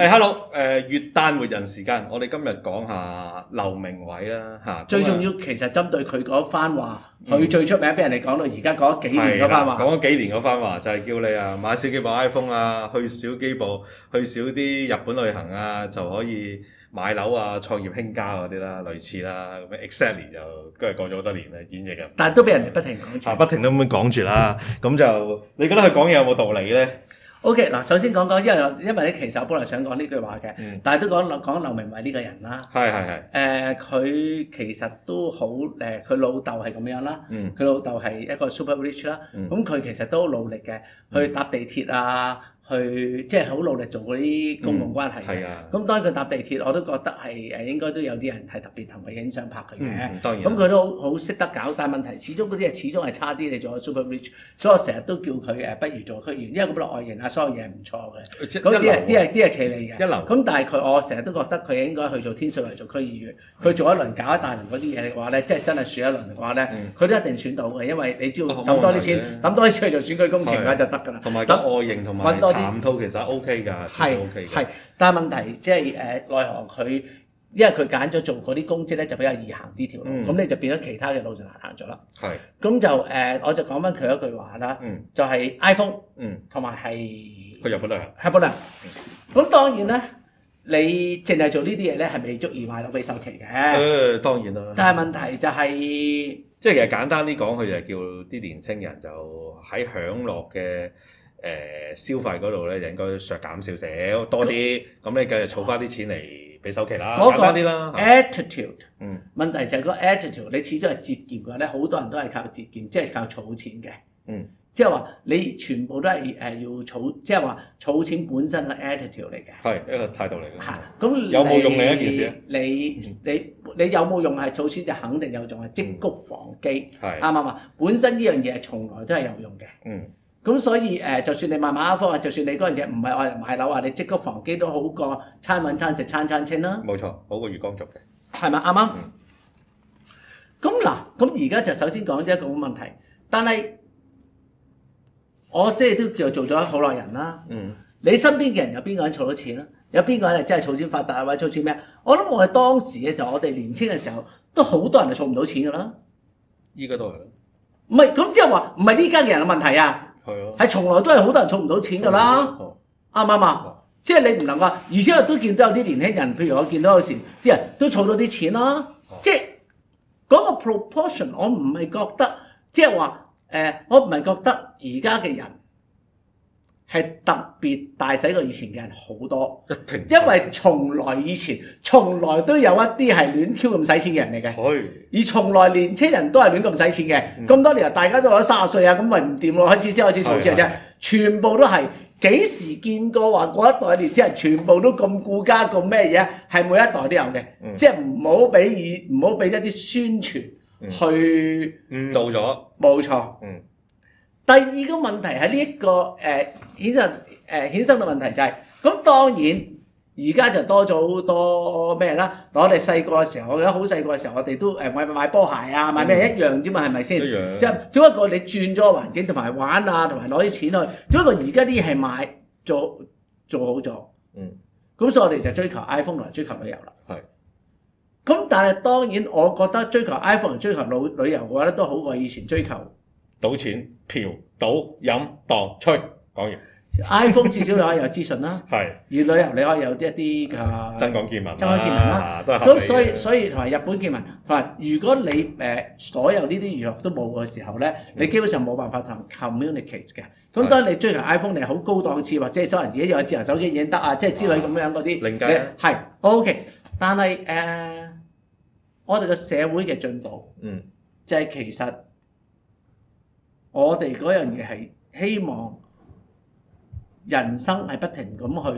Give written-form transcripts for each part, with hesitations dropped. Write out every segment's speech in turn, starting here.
hello，月旦活人時間，我哋今日講下劉鳴煒啦嚇。 最重要其實針對佢嗰番話，佢最出名俾人哋講到而家講咗幾年嗰番話。 講咗幾年嗰番話就係叫你啊買少幾部 iPhone 啊，去少幾部，去少啲日本旅行啊，就可以買樓啊，創業興家嗰啲啦，類似啦。咁樣 exactly 就跟住過咗好多年啦，演繹嘅。 但係都俾人哋不停講住。 不停都咁樣講住啦。咁就你覺得佢講嘢有冇道理咧？ O.K. 嗱，首先講講，因為咧，其實我本來想講呢句話嘅，但係都講劉鳴煒呢個人啦。 係。 佢其實都好佢老豆係咁樣啦。佢老豆係一個 super rich 啦。咁佢其實都努力嘅，去搭地鐵啊，去即係好努力做嗰啲公共關係嘅。咁當然佢搭地鐵，我都覺得係應該都有啲人係特別同佢影相拍佢嘅。 當然。 咁佢都好識得搞，但係問題始終嗰啲始終係差啲，你做咗 super rich， 所以我成日都叫佢不如做區議員，因為佢本來外形啊所有嘢係唔錯嘅。咁啲係企理嘅。一流。咁但係我成日都覺得佢應該去做天水圍做區議員。佢做一輪搞一大輪嗰啲嘢嘅話咧，即係真係選一輪嘅話咧，佢都一定選到嘅，因為你只要抌多啲錢，抌多啲錢去做選舉工程嘅話就得㗎啦。 同埋個外形同埋談吐其實 OK 㗎，係 OK 嘅。 係，但係問題即係奈何佢，因為佢揀咗做嗰啲公職咧，就比較易行啲條路，咁你就變咗其他嘅路就難行咗啦。係。咁就我就講翻佢一句話啦，就係 iPhone，同埋係去日本旅行。 日本啊。咁當然咧，你淨係做呢啲嘢咧，係未足以買到俾首期嘅。 當然啦。 但係問題就係， 即係其實簡單啲講，佢就係叫啲年青人就喺享樂嘅消費嗰度咧，就應該削減少少多啲，咁你繼續儲翻啲錢嚟俾首期啦，簡單啲啦。 attitude，問題就係個 attitude，你始終係節儉嘅話咧，好多人都係靠節儉，即係靠儲錢嘅。即係話你全部都係要儲，即係話儲錢本身係 attitude 嚟嘅。係一個態度嚟嘅。 係。咁有冇用另一件事啊？ 你有冇用係儲錢就肯定有用，係積谷防饑。係。啱唔啱啊？本身呢樣嘢係從來都係有用嘅。咁所以就算你買 iPhone 啊，就算你嗰樣嘢唔係愛嚟買樓啊，你積谷防饑都好過餐揾餐食餐餐清啦。 冇錯，好過月光族嘅。 係咪啱啱？咁嗱，咁而家就首先講咗一個問題，但係我即係都叫做咗好耐人啦。你身邊嘅人有邊個人儲到錢啊？有邊個人係真係儲錢發達或者儲錢咩？我諗我哋當時嘅時候，我哋年青嘅時候，都好多人係儲唔到錢㗎啦。 依家都係啦。 唔係，咁即係話唔係呢家嘅人嘅問題啊。係從來都係好多人儲唔到錢㗎啦，啱唔啱啊？即係你唔能夠，而且我都見到有啲年輕人，譬如我見到有時啲人都儲到啲錢啦，即係嗰個 proportion， 我唔係覺得，即係話我唔係覺得而家嘅人係特別大使過以前嘅人好多，因為從來以前從來都有一啲係亂 Q 咁使錢嘅人嚟嘅，而從來年青人都係亂咁使錢嘅。咁多年大家都攞30歲啊，咁咪唔掂咯，開始儲錢嘅啫。全部都係幾時見過話嗰一代年青人全部都咁顧家咁咩嘢？係每一代都有嘅，即係唔好俾一啲宣傳去誤導咗。 冇錯。第二個問題係呢一個衍生嘅問題就係，咁當然而家就多咗好多咩啦？我哋細個嘅時候，我記得好細個嘅時候，我哋都買波鞋啊，買咩一樣啫嘛，係咪先？一樣。即係只不過你轉咗個環境同埋玩啊，同埋攞啲錢去，只不過而家啲嘢係買做好咗。咁所以我哋就追求 iPhone 同埋追求旅遊啦。係。咁但係當然，我覺得追求 iPhone 同追求旅遊嘅話咧，都好過以前追求賭錢、嫖、賭、飲、當、吹。講完。 iPhone 至少你可以有資訊啦， 係。 而旅遊你可以有一啲嘅增廣見聞啦，咁所以同埋日本見聞，同埋如果你所有呢啲娛樂都冇嘅時候咧，你基本上冇辦法同人 communicate 嘅。咁當然你追求 iPhone 你係好高檔次，或者係所有人自己有智能手機已經得啊，即係之類咁樣嗰啲， 另計係 OK。但係我哋嘅社會嘅進步，就係其實我哋嗰樣嘢係希望人生係不停咁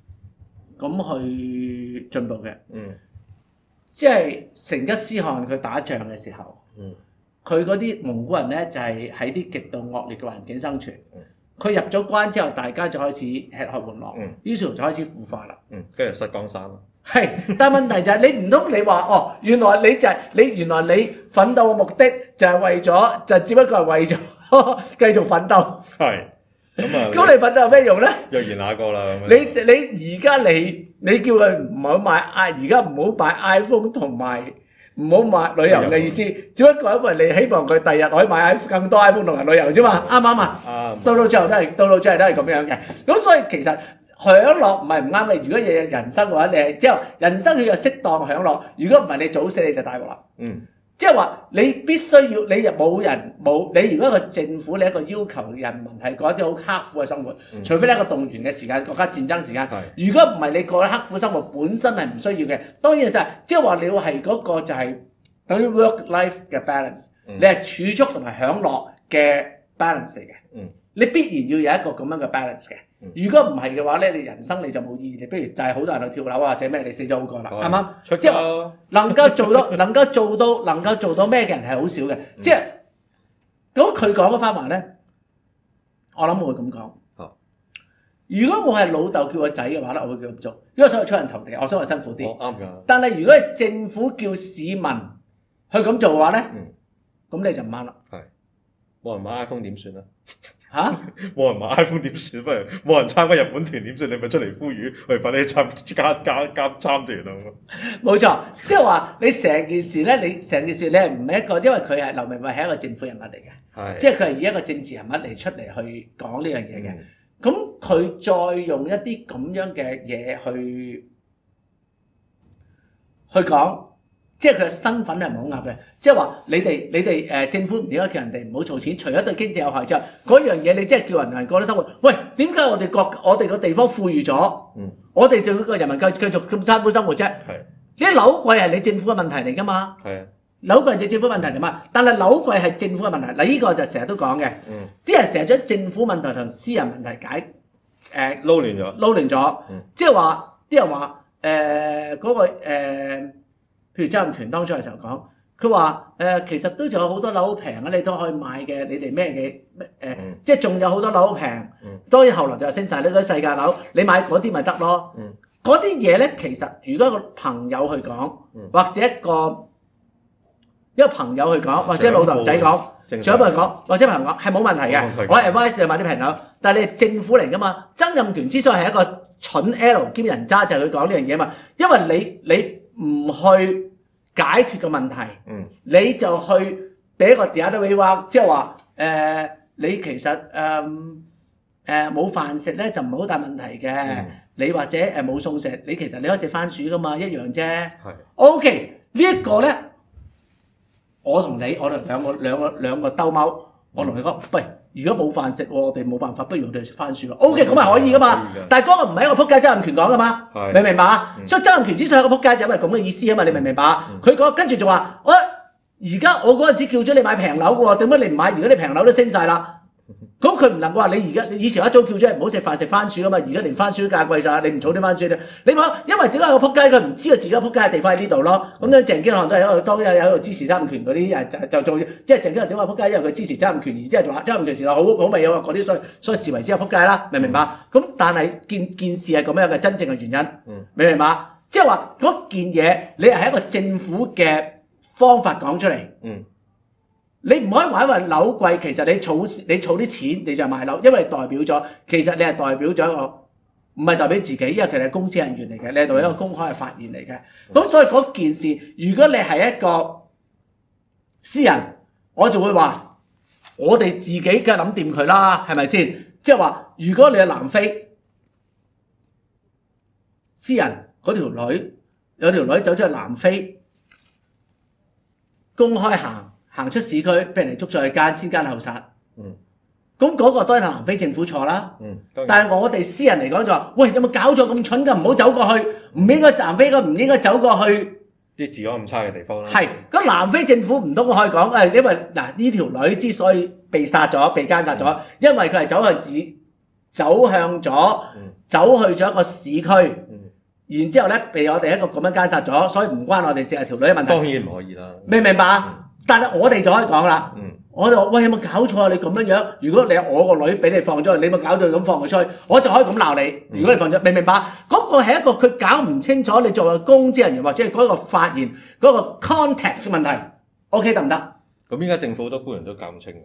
去進步嘅。即係成吉思汗佢打仗嘅時候，佢嗰啲蒙古人咧就係喺啲極度惡劣嘅環境生存。佢入咗關之後，大家就開始吃喝玩樂，於是就開始腐化啦。 跟住失江山咯。 係，但問題就係你唔通你話哦，原來你奮鬥嘅目的就係為咗，就只不過係為咗繼續奮鬥。係。 咁你瞓得有咩用咧？ 若然那個啦咁樣。 你而家你叫佢唔好買而家唔好買 iPhone 同埋唔好買旅遊嘅意思，只不過因為你希望佢第日可以買更多 iPhone 同埋旅遊啫嘛，啱唔啱啊？ 啱。 到最後都係咁樣嘅。咁所以其實享樂唔係唔啱嘅。如果日日人生嘅話，你係之後人生佢有適當享樂。如果唔係你早死你就大鑊啦。即係話你必須要你又冇你如果一個政府你一個要求人民係過一啲好刻苦嘅生活，除非你一個動員嘅時間、國家戰爭時間。如果唔係你過刻苦生活本身係唔需要嘅。當然就係即係話你要係嗰個就係等於 work-life 嘅 balance，你係儲蓄同埋享樂嘅 balance 嚟嘅。你必然要有一個咁樣嘅 balance 嘅。如果唔係嘅話咧，你人生你就冇意義。你不如就係好多人去跳樓或者咩，你死咗好過啦，啱唔啱？即係話能夠做到咩嘅人係好少嘅。即係咁佢講嗰番話咧，我諗我會咁講。如果我係老豆叫個仔嘅話咧，我會叫佢咁做，因為想出人頭地，我想佢辛苦啲。 啱㗎。但係如果係政府叫市民去咁做嘅話咧，咁你就唔啱啦。 係冇人買 iPhone 點算啊？ 冇人買 iPhone 點算？不如冇人參加日本團點算？你咪出嚟呼籲，喂，快啲參團啊！ 冇錯，即係話你成件事咧，你係唔係一個？因為佢係劉鳴煒係一個政府人物嚟嘅，即係佢係以一個政治人物嚟出嚟去講呢樣嘢嘅。咁佢再用一啲咁樣嘅嘢去講。即係佢嘅身份係唔好噏嘅，即係話你哋政府唔應該叫人哋唔好儲錢，除咗對經濟有害之外，嗰樣嘢你即係叫人過得生活。喂，點解我哋個地方富裕咗，我哋就要個人民繼續咁辛苦生活啫？呢啲樓貴係你政府嘅問題嚟㗎嘛？樓貴係政府問題嚟嘛？但係樓貴係政府嘅問題。嗱，呢個就成日都講嘅，啲人成日將政府問題同私人問題撈亂咗，即係話啲人話嗰個譬如曾蔭權當初嘅時候講，佢話其實都仲有好多樓平啊，你都可以買嘅。你哋咩嘅即係仲有好多樓平。當然後來就升晒呢啲世界樓，你買嗰啲咪得咯。嗰啲嘢咧，其實如果一個朋友去講，或者一個朋友去講，或者老豆仔講，長輩講，或者朋友講係冇問題嘅。我 advise 你買啲平樓，但係你係政府嚟㗎嘛。曾蔭權之所以係一個蠢 L 兼人渣，就係佢講呢樣嘢嘛。因為你唔去解決個問題，你就去俾一個 the other way round，即係話你其實冇飯食咧就唔係好大問題嘅。你或者冇餸食，你其實你可以食番薯噶嘛，一樣啫。OK， 呢一個咧，我同兩個兜踎，我同你講，喂，如果冇飯食，我哋冇辦法，不如我哋食番薯咯。OK， 咁係可以噶嘛。但係嗰個唔係一個撲街曾蔭權講噶嘛，明唔明白啊？所以曾蔭權之所以係一個撲街，就因為咁嘅意思啊嘛，你明唔明白啊？佢講跟住就話，而家我嗰陣時叫咗你買平樓嘅喎，點解你唔買？而家你平樓都升晒啦。咁佢唔能夠話你而家，你以前一早叫咗人唔好食飯食番薯噶嘛，而家連番薯都價貴晒，你唔儲啲番薯咧？你話因為點解個撲街佢唔知道自己個撲街嘅地方喺呢度咯？咁樣鄭經翰都係喺度當日喺度支持曾蔭權嗰啲人就做，即係鄭經翰點解撲街？因為佢支持曾蔭權，而之後仲話曾蔭權時代好味啊嗰啲，所以視為之後撲街啦，明唔明白？咁但係件事係咁樣嘅真正嘅原因，明唔明白？即係話嗰件嘢你係一個政府嘅方法講出嚟。你唔可以話因為樓貴，其實你儲啲錢你就買樓，因為代表咗其實你係代表咗一個唔係代表自己，因為其實係公職人員嚟嘅，你係代表一個公開嘅發言嚟嘅。咁所以嗰件事，如果你係一個私人，我就會話我哋自己梗係諗掂佢啦，係咪先？即係話如果你係南非私人嗰條女有條女走出去南非公開行出市區，俾人哋捉咗去奸，先奸後殺。咁嗰個都係南非政府錯啦。但係我哋私人嚟講就話，喂，有冇搞錯咁蠢㗎？唔好走過去，唔應該南非唔應該走過去啲治安咁差嘅地方啦。 係，咁南非政府唔通可以講因為嗱呢條女之所以被殺咗、被奸殺咗，因為佢係走去咗一個市區，然之後咧被我哋一個咁樣奸殺咗，所以唔關我哋成日條女嘅問題。 當然唔可以啦。 明唔明白啊？但係我哋就可以講啦，我就話喂，有冇搞錯啊？你咁樣，如果你係我個女俾你放咗去，你咪搞到咁放佢出去，我就可以咁鬧你。如果你放咗，明唔明白？嗰個係一個佢搞唔清楚，你作為公職人員或者係嗰個發言嗰個 context 嘅問題，OK 得唔得？ 咁依家政府好多官員都搞唔清。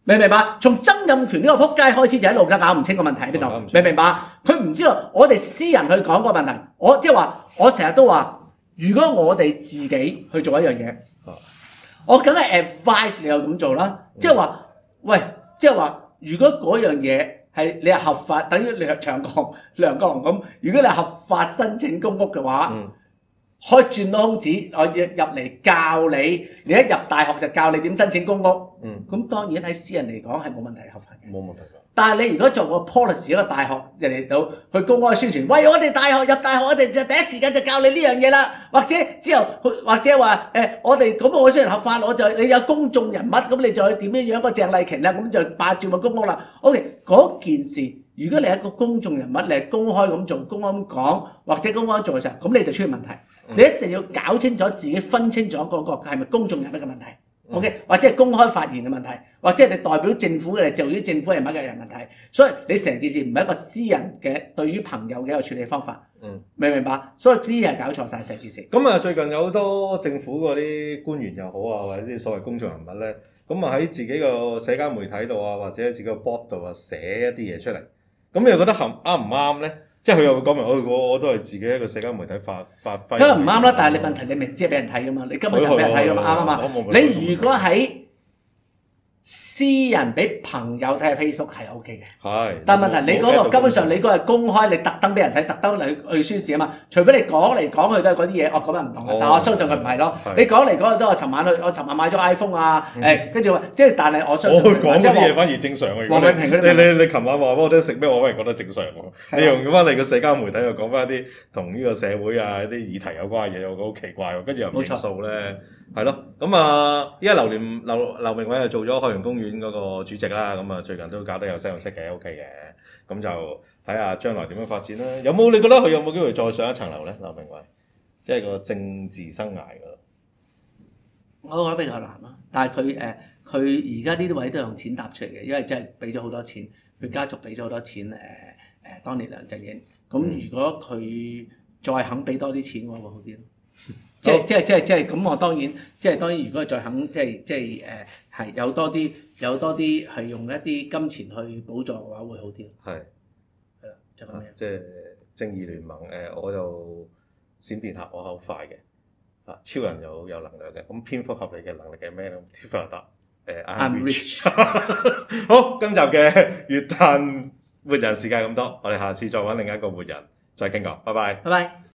明唔明白？從曾蔭權呢個撲街開始就喺度搞唔清個問題喺邊度，明唔明白？佢唔知道我哋私人去講個問題，我即係話，我成日都話，如果我哋自己去做一樣嘢，我梗係 advise 你又咁做啦。即係話，喂，即係話，如果嗰樣嘢係你係合法，等於梁國雄咁，如果你係合法申請公屋嘅話，可以轉到空子，我入嚟教你，你一入大學就教你點申請公屋。咁當然喺私人嚟講係冇問題合法嘅。冇問題。但係你如果做個 policy 一個大學人哋到去公開宣傳，喂，我哋大學入大學，我哋就第一時間就教你呢樣嘢啦。或者之後或者話我哋咁我雖然合法，我就你有公眾人物，咁你就去點樣個鄭麗瓊啦，咁就霸住個公屋啦。OK， 嗰件事如果你係一個公眾人物，你係公開咁做、公開咁講或者公開做嘅時候，咁你就出現問題。你一定要搞清楚自己分清楚嗰個係咪公眾人物嘅問題。OK， 或者係公開發言嘅問題，或者係你代表政府嘅，你就於政府人物嘅人問題，所以你成件事唔係一個私人嘅對於朋友嘅一個處理方法，明唔明白？所以呢啲係搞錯晒成件事。 咁啊，最近有好多政府嗰啲官員又好啊，或者啲所謂公眾人物咧，咁啊喺自己個社交媒體度啊，或者喺自己個 blog 度啊寫一啲嘢出嚟，咁你又覺得啱唔啱咧？即係佢又會講明，我都係自己一個社交媒體發揮。 梗係唔啱啦，但係你問題你明知係俾人睇噶嘛，你根本就俾人睇噶嘛，啱啊嘛。你如果喺私人俾朋友睇下 Facebook 係 OK 嘅，係。但係問題你嗰個根本上你嗰個係公開，你特登俾人睇，特登去宣示啊嘛。除非你講嚟講去都係嗰啲嘢，咁樣唔同嘅。但係我相信佢唔係咯。你講嚟講去都係我尋晚買咗 iPhone 啊，跟住話即係，但係我相信。我講啲嘢反而正常嘅。黃偉平嗰啲你琴晚話俾我聽食咩，我反而覺得正常喎。你用翻你個社交媒體又講翻啲同呢個社會啊一啲議題有關嘅嘢，我覺得好奇怪喎。跟住又唔認數咧。係咯，咁啊，依家劉明偉又做咗海洋公園嗰個主席啦，咁啊最近都搞得有聲有色嘅 ，OK 嘅，咁就睇下將來點樣發展啦。有冇你覺得佢有冇機會再上一層樓咧？劉明偉，即係個政治生涯嗰度，我覺得比較難咯。但係佢而家呢啲位都用錢搭出嚟嘅，因為真係俾咗好多錢，佢家族俾咗好多錢當年梁振英。咁如果佢再肯俾多啲錢嘅話，會好啲咯。即係咁，我當然，如果再肯係有多啲係用一啲金錢去補助嘅話，會好啲。係啦，就咁樣。即係正義聯盟我就閃電俠，我好快嘅。超人有能量嘅，咁蝙蝠俠你嘅能力係咩咧？蝙蝠俠答I'm rich。好，今集嘅月誕活人時間咁多，我哋下次再揾另一個活人再傾過，拜拜。拜拜。